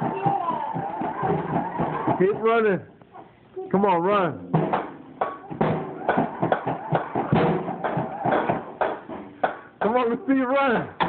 Keep running. Come on, run. Come on, let's see you run.